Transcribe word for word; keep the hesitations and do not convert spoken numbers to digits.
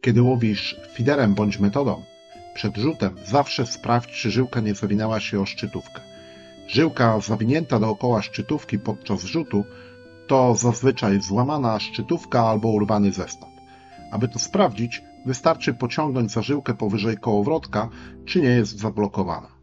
Kiedy łowisz fiderem bądź metodą, przed rzutem zawsze sprawdź, czy żyłka nie zawinęła się o szczytówkę. Żyłka zawinięta dookoła szczytówki podczas rzutu to zazwyczaj złamana szczytówka albo urwany zestaw. Aby to sprawdzić, wystarczy pociągnąć za żyłkę powyżej kołowrotka, czy nie jest zablokowana.